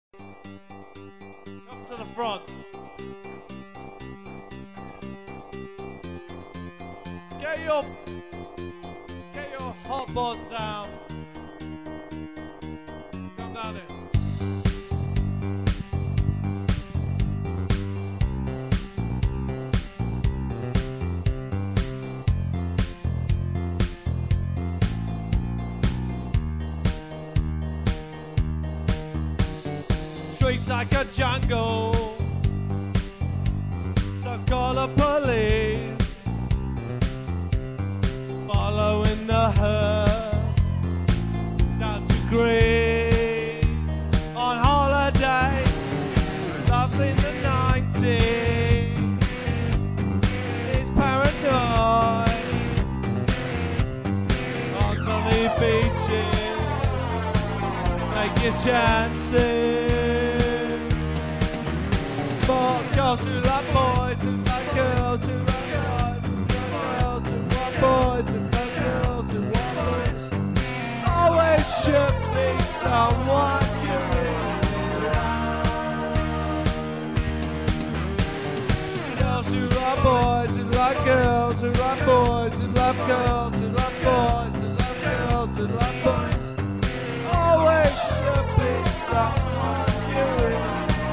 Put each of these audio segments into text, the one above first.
Come to the front. Get your hot boards down. Come down here. Streets like a jungle, so call the police. Following the herd down to Greece on holiday, lovely in the 90s. He's paranoid on sunny beaches. Take your chances. But girls who love boys and like girls who love guys, girls who love boys and like girls who love boys. Always should be someone you really love. Girls who love boys and like girls who love boys and love girls who love boys and love girls who love boys. Always should be someone you really love.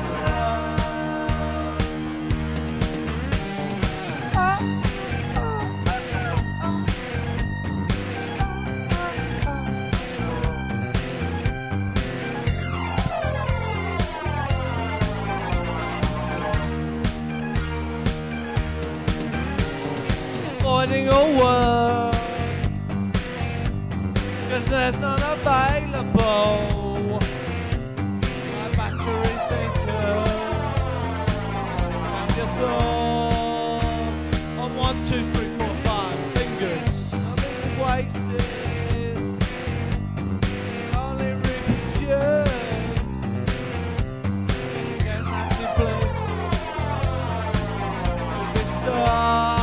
Avoiding all work, 'cause there's none available. My battery thinker and your thoughts on 1, 2, 3, 4, 5 fingers. Nothing wasted, only reproduced. Get nasty blisters, it's on.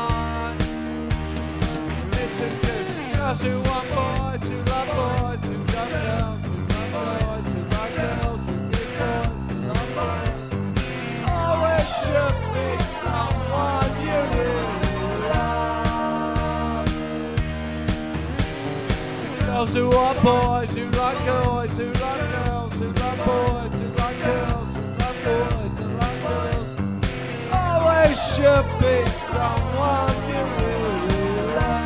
Girls who want boys, who love boys, who love girls, who love boys, who love girls, who big boys, who love boys. Always should be someone you really love. Girls who want boys, who like boys, who love girls, who love boys, who like girls, who love boys, who love girls. Always should be someone you really love.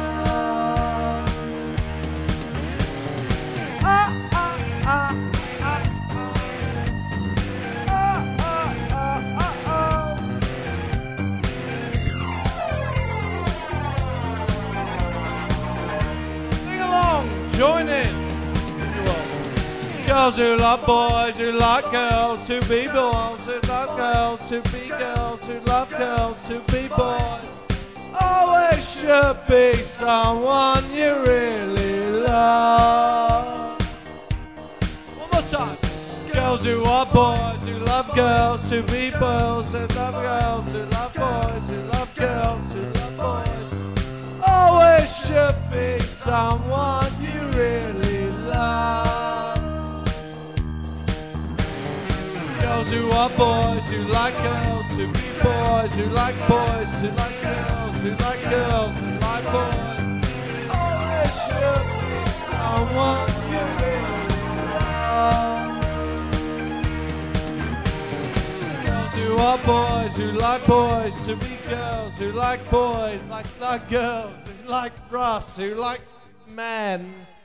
Join in. Girls who love boys, who like girls, who be boys, who love girls, who be girls, who love girls, who be boys. Always should be someone you really love. One more time. Girls who are boys, who love girls, who be boys, who love girls, who love boys, who love girls, who love boys. Always should be someone you really love. Girls who are boys, who like girls, who be boys, who like boys, who like girls, who like girls, who like boys. Always should be someone you really love. Girls who are boys, who like boys, who be girls, who like boys, like girls, who like Russ, who likes men.